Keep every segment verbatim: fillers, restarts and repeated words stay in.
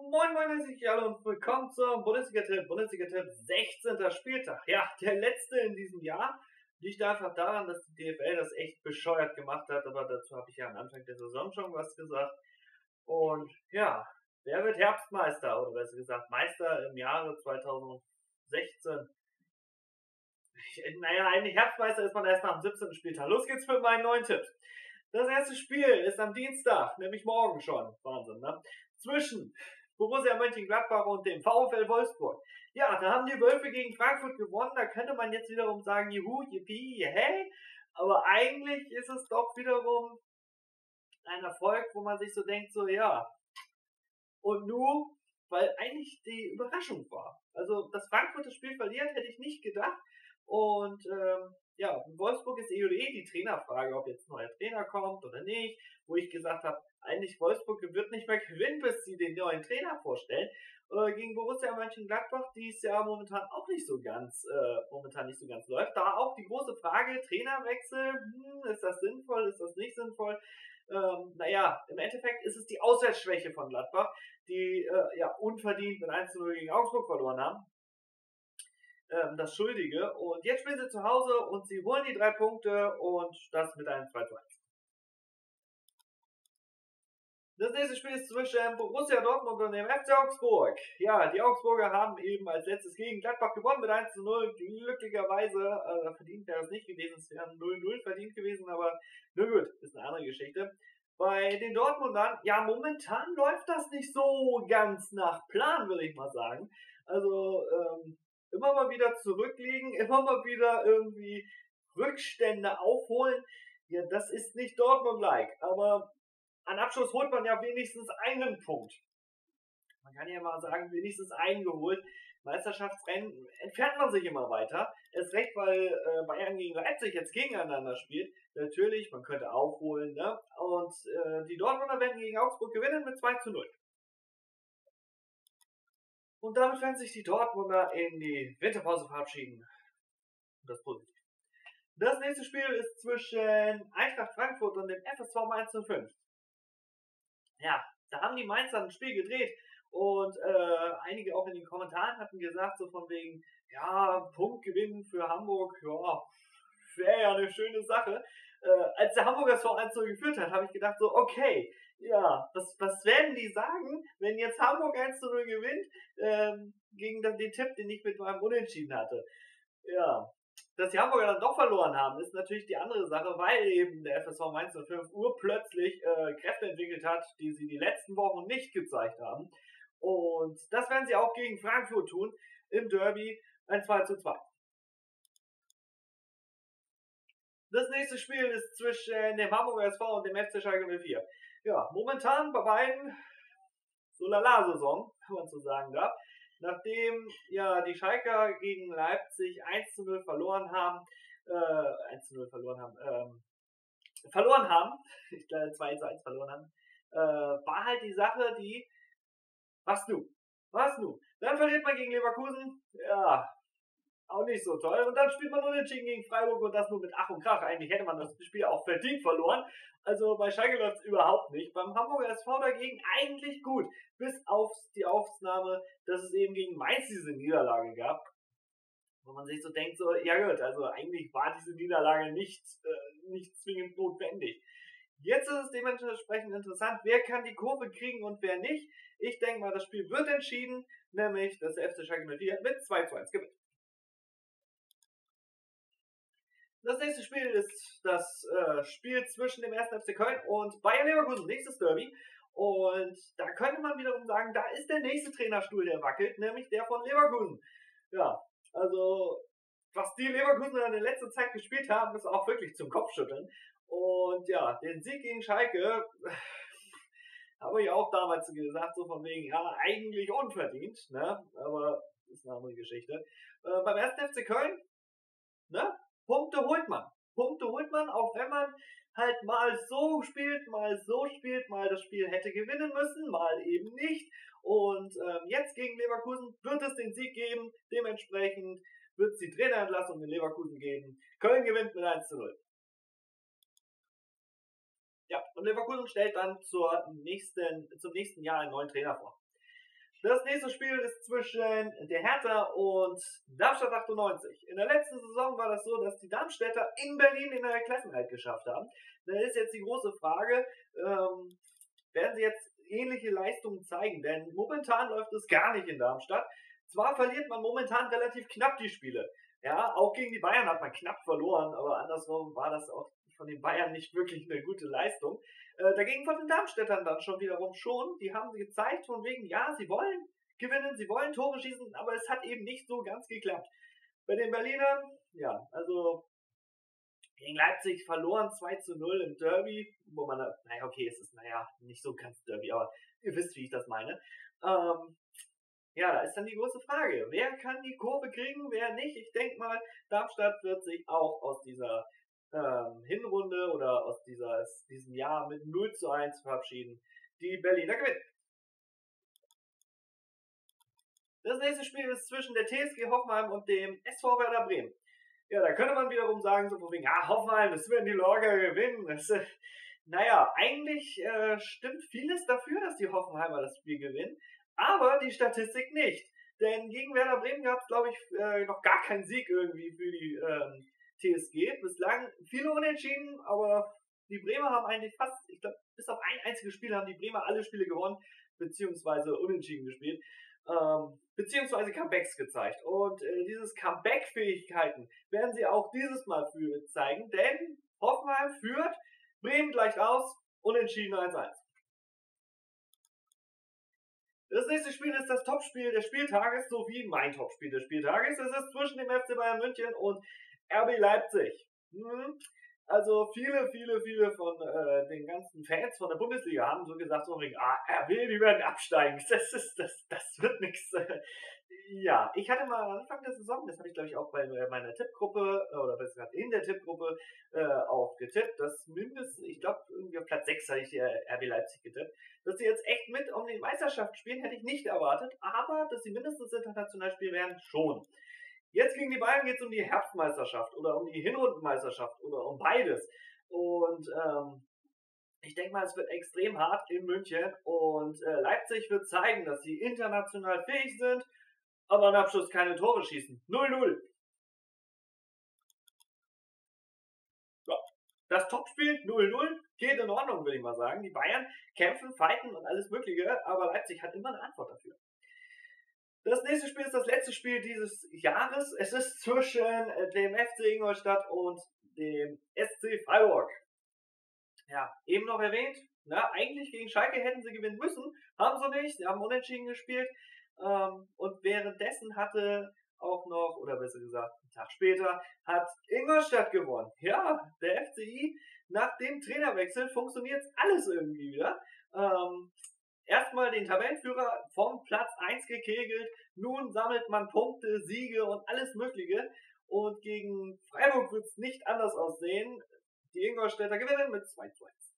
Moin Moin, herzlich alle und willkommen zum Bundesliga-Tipp, Bundesliga-Tipp sechzehnter Spieltag. Ja, der letzte in diesem Jahr. Liegt einfach daran, dass die D F L das echt bescheuert gemacht hat, aber dazu habe ich ja am Anfang der Saison schon was gesagt. Und ja, wer wird Herbstmeister oder besser gesagt Meister im Jahre zweitausendsechzehn? Ich, naja, eigentlich Herbstmeister ist man erst nach dem siebzehnten Spieltag. Los geht's für meinen neuen Tipp. Das erste Spiel ist am Dienstag, nämlich morgen schon. Wahnsinn, ne? Zwischen Borussia Mönchengladbach und dem VfL Wolfsburg. Ja, da haben die Wölfe gegen Frankfurt gewonnen. Da könnte man jetzt wiederum sagen, juhu, yippie, hey. Aber eigentlich ist es doch wiederum ein Erfolg, wo man sich so denkt, so ja. Und nur, weil eigentlich die Überraschung war. Also, dass Frankfurt das Spiel verliert, hätte ich nicht gedacht. Und ähm, ja, in Wolfsburg ist eh oder eh die Trainerfrage, ob jetzt ein neuer Trainer kommt oder nicht, wo ich gesagt habe, eigentlich Wolfsburg wird nicht mehr gewinnen, bis sie den neuen Trainer vorstellen. Äh, gegen Borussia Mönchengladbach, die es ja momentan auch nicht so ganz, äh, momentan nicht so ganz läuft. Da auch die große Frage, Trainerwechsel, hm, ist das sinnvoll, ist das nicht sinnvoll? Ähm, naja, im Endeffekt ist es die Auswärtsschwäche von Gladbach, die äh, ja unverdient mit eins zu null gegen Augsburg verloren haben. Das Schuldige. Und jetzt spielen sie zu Hause und sie holen die drei Punkte und das mit einem zwei zu eins. Das nächste Spiel ist zwischen Borussia Dortmund und dem F C Augsburg. Ja, die Augsburger haben eben als letztes gegen Gladbach gewonnen mit eins zu null. Glücklicherweise, äh, verdient wäre es nicht gewesen, es wäre null null verdient gewesen, aber nur gut, ist eine andere Geschichte. Bei den Dortmundern, ja, momentan läuft das nicht so ganz nach Plan, würde ich mal sagen. Also, ähm, immer mal wieder zurückliegen, immer mal wieder irgendwie Rückstände aufholen. Ja, das ist nicht Dortmund-like, aber an Abschluss holt man ja wenigstens einen Punkt. Man kann ja mal sagen, wenigstens einen geholt. Meisterschaftsrennen entfernt man sich immer weiter. Erst recht, weil äh, Bayern gegen Leipzig jetzt gegeneinander spielt. Natürlich, man könnte aufholen, ne? Und äh, die Dortmunder werden gegen Augsburg gewinnen mit zwei zu null. Und damit werden sich die Dortmunder in die Winterpause verabschieden. Das ist positiv. Das nächste Spiel ist zwischen Eintracht Frankfurt und dem F S V Mainz null fünf. Ja, da haben die Mainzer ein Spiel gedreht und äh, einige auch in den Kommentaren hatten gesagt, so von wegen, ja, Punktgewinn für Hamburg, ja, wäre ja eine schöne Sache. Äh, als der Hamburger das vor eins zu null geführt hat, habe ich gedacht so, okay, ja, was, was werden die sagen, wenn jetzt Hamburg eins zu null gewinnt, ähm, gegen den, den Tipp, den ich mit meinem Unentschieden hatte. Ja, dass die Hamburger dann doch verloren haben, ist natürlich die andere Sache, weil eben der F S V Mainz null fünf urplötzlich äh, Kräfte entwickelt hat, die sie die letzten Wochen nicht gezeigt haben. Und das werden sie auch gegen Frankfurt tun, im Derby ein zwei zu zwei. Das nächste Spiel ist zwischen dem Hamburger S V und dem F C Schalke null vier. Ja, momentan bei beiden so lala-Saison, wenn man so sagen darf. Nachdem ja die Schalker gegen Leipzig eins zu null verloren haben, äh, eins zu null verloren haben, ähm, verloren haben, ich glaube zwei zu eins verloren haben, äh, war halt die Sache, die, was nu? Was nu? Dann verliert man gegen Leverkusen, ja, auch nicht so toll. Und dann spielt man unentschieden gegen Freiburg und das nur mit Ach und Krach. Eigentlich hätte man das Spiel auch verdient verloren. Also bei Schalke läuft es überhaupt nicht. Beim Hamburger S V dagegen eigentlich gut. Bis auf die Ausnahme, dass es eben gegen Mainz diese Niederlage gab. Wo man sich so denkt, so, ja gut, also eigentlich war diese Niederlage nicht, äh, nicht zwingend notwendig. Jetzt ist es dementsprechend interessant, wer kann die Kurve kriegen und wer nicht. Ich denke mal, das Spiel wird entschieden, nämlich dass der F C Schalke null vier mit zwei zu eins gewinnt. Das nächste Spiel ist das äh, Spiel zwischen dem ersten F C Köln und Bayer Leverkusen, nächstes Derby. Und da könnte man wiederum sagen, da ist der nächste Trainerstuhl, der wackelt, nämlich der von Leverkusen. Ja, also was die Leverkusen in der letzten Zeit gespielt haben, ist auch wirklich zum Kopfschütteln. Und ja, den Sieg gegen Schalke habe ich auch damals gesagt, so von wegen, ja, eigentlich unverdient, ne? Aber ist eine andere Geschichte. Äh, beim ersten F C Köln, ne? Punkte holt man. Punkte holt man, auch wenn man halt mal so spielt, mal so spielt, mal das Spiel hätte gewinnen müssen, mal eben nicht. Und ähm, jetzt gegen Leverkusen wird es den Sieg geben. Dementsprechend wird es die Trainerentlassung in Leverkusen geben. Köln gewinnt mit eins zu null. Ja, und Leverkusen stellt dann zur nächsten, zum nächsten Jahr einen neuen Trainer vor. Das nächste Spiel ist zwischen der Hertha und Darmstadt achtundneunzig. In der letzten Saison war das so, dass die Darmstädter in Berlin in der Klassenerhalt geschafft haben. Da ist jetzt die große Frage, ähm, werden sie jetzt ähnliche Leistungen zeigen? Denn momentan läuft es gar nicht in Darmstadt. Zwar verliert man momentan relativ knapp die Spiele. Ja, auch gegen die Bayern hat man knapp verloren, aber andersrum war das auch von den Bayern nicht wirklich eine gute Leistung. Äh, dagegen von den Darmstädtern dann schon wiederum schon. Die haben gezeigt von wegen, ja, sie wollen gewinnen, sie wollen Tore schießen, aber es hat eben nicht so ganz geklappt. Bei den Berlinern, ja, also gegen Leipzig verloren zwei zu null im Derby, wo man, naja, okay, es ist, naja, nicht so ganz Derby, aber ihr wisst, wie ich das meine. Ähm, ja, da ist dann die große Frage, wer kann die Kurve kriegen, wer nicht? Ich denke mal, Darmstadt wird sich auch aus dieser ähm, Hinrunde oder aus dieser, diesem Jahr mit null zu eins verabschieden. Die Berliner gewinnen. Das nächste Spiel ist zwischen der T S G Hoffenheim und dem S V Werder Bremen. Ja, da könnte man wiederum sagen, so von wegen, ah, Hoffenheim, das werden die Lorger gewinnen. Das, äh, naja, eigentlich äh, stimmt vieles dafür, dass die Hoffenheimer das Spiel gewinnen, aber die Statistik nicht. Denn gegen Werder Bremen gab es, glaube ich, äh, noch gar keinen Sieg irgendwie für die ähm, T S G. Bislang viele Unentschieden, aber die Bremer haben eigentlich fast, ich glaube, bis auf ein einziges Spiel haben die Bremer alle Spiele gewonnen, beziehungsweise unentschieden gespielt. Ähm, beziehungsweise Comebacks gezeigt. Und äh, dieses Comeback-Fähigkeiten werden sie auch dieses Mal für zeigen, denn Hoffenheim führt, Bremen gleicht aus, unentschieden eins eins. Das nächste Spiel ist das Topspiel des Spieltages, sowie mein Topspiel des Spieltages. Es ist zwischen dem F C Bayern München und R B Leipzig. Hm. Also viele, viele, viele von äh, den ganzen Fans von der Bundesliga haben so gesagt, so wegen, ah, R B, die werden absteigen. Das ist, das, das wird nichts. Ja, ich hatte mal am Anfang der Saison, das habe ich glaube ich auch bei meiner Tippgruppe, oder besser gesagt in der Tippgruppe äh, auch getippt, dass mindestens, ich glaube irgendwie auf Platz sechs hatte ich äh, R B Leipzig getippt, dass sie jetzt echt mit um die Meisterschaft spielen, hätte ich nicht erwartet, aber dass sie mindestens international spielen werden, schon. Jetzt gegen die Bayern geht es um die Herbstmeisterschaft oder um die Hinrundenmeisterschaft oder um beides. Und ähm, ich denke mal, es wird extrem hart in München und äh, Leipzig wird zeigen, dass sie international fähig sind, aber am Abschluss keine Tore schießen. null null. Ja. Das Topspiel null null geht in Ordnung, würde ich mal sagen. Die Bayern kämpfen, fighten und alles Mögliche, aber Leipzig hat immer eine Antwort dafür. Das nächste Spiel ist das letzte Spiel dieses Jahres. Es ist zwischen dem F C Ingolstadt und dem S C Freiburg. Ja, eben noch erwähnt, na, eigentlich gegen Schalke hätten sie gewinnen müssen, haben sie nicht, sie haben unentschieden gespielt. Ähm, und währenddessen hatte auch noch, oder besser gesagt, einen Tag später, hat Ingolstadt gewonnen. Ja, der F C I, nach dem Trainerwechsel funktioniert alles irgendwie wieder. Ähm, Erstmal den Tabellenführer vom Platz eins gekegelt, nun sammelt man Punkte, Siege und alles Mögliche. Und gegen Freiburg wird es nicht anders aussehen. Die Ingolstädter gewinnen mit zwei zu eins.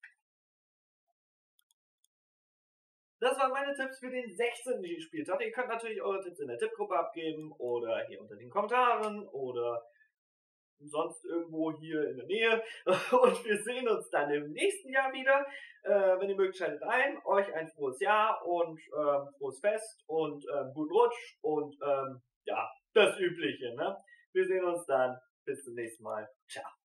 Das waren meine Tipps für den sechzehnten Spieltag. Ihr könnt natürlich eure Tipps in der Tippgruppe abgeben oder hier unter den Kommentaren oder sonst irgendwo hier in der Nähe. Und wir sehen uns dann im nächsten Jahr wieder. Äh, wenn ihr mögt, schaltet ein. Euch ein frohes Jahr und ähm, frohes Fest und ähm, guten Rutsch und ähm, ja, das Übliche. Ne? Wir sehen uns dann. Bis zum nächsten Mal. Ciao.